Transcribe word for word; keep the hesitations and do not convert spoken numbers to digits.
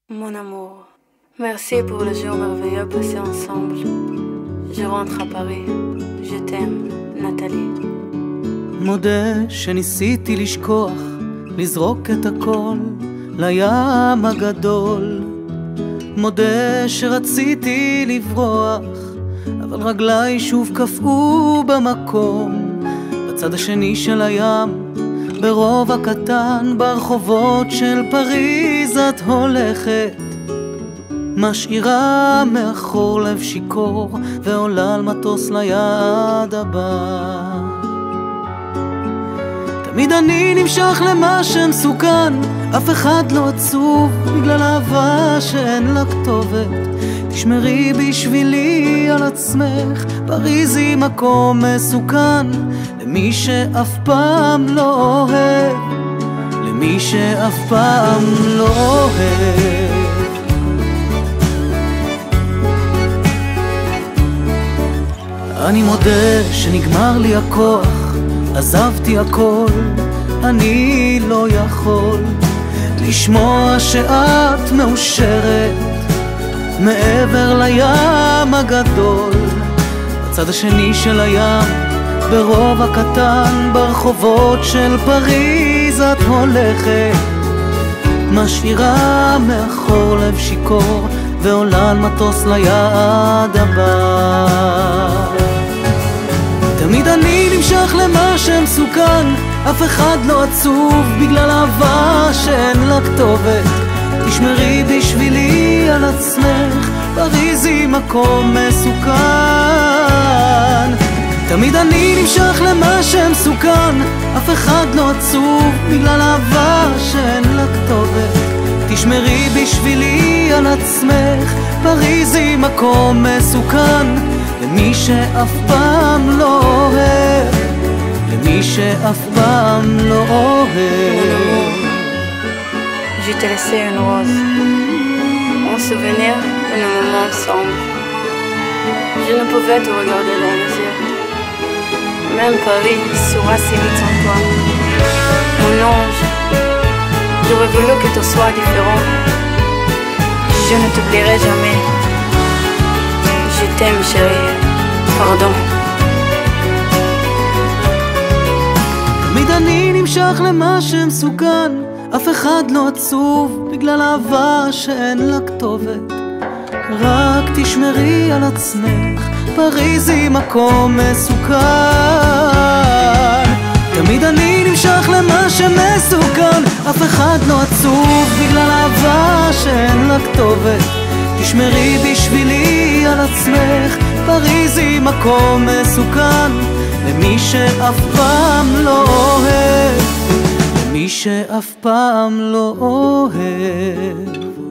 Mon amour, merci pour le jour merveilleux passé ensemble. Je rentre à Paris, je t'aime, נטלי. מודה שניסיתי לשכוח, לזרוק את הכל לים הגדול. מודה שרציתי לברוח, אבל רגליי שוב קפאו במקום. בצד השני של הים, ברוב הקטן, ברחובות של פריז את הולכת, משאירה מאחור לב שיקור, ועולה על מטוס ליעד הבא. תמיד אני נמשך למה שמסוכן, אף אחד לא עצוב בגלל אהבה שאין לה כתובת. תשמרי בשבילי על עצמך, פריז היא מקום מסוכן למי שאף פעם לא אוהב, למי שאף פעם לא אוהב. אני מודה שנגמר לי הכוח, עזבתי הכל, אני לא יכול לשמוע שאת מאושרת מעבר לים הגדול. בצד השני של הים, ברוב הקטן, ברחובות של פריז את הולכת, משאירה מאחור לב שיקור, ועולה על מטוס ליעד הבא. תמיד אני נמשך למה שמסוכן, אף אחד לא עצוב בגלל אהבה שאין לה כתובת. תשמרי בשבילי על עצמך, פריז היא מקום מסוכן. תמיד אני נמשך למה שמסוכן, אף אחד לא עצוב בגלל אהבה שאין לה כתובת. תשמרי בשבילי על עצמך, פריז היא מקום מסוכן למי שאף פעם לא אוהב, למי שאף פעם לא אוהב. Je t'ai laissé une rose, en souvenir de nos moments ensemble. Je ne pouvais te regarder dans les yeux, même Paris sera si vite sans toi. Mon ange, j'aurais voulu que tout soit différent. Je ne t'oublierai jamais. Je t'aime chérie, pardon. תמיד אני נמשך למה שמסוכן, אף אחד לא עצוב בגלל אהבה שאין לה כתובת. רק תשמרי על עצמך, פריז היא מקום מסוכן. תמיד אני נמשך למה שמסוכן, אף אחד לא עצוב בגלל אהבה שאין לה כתובת. תשמרי בשבילי על עצמך, פריז היא מקום מסוכן למי שאף פעם לא אוהב, למי שאף פעם לא אוהב.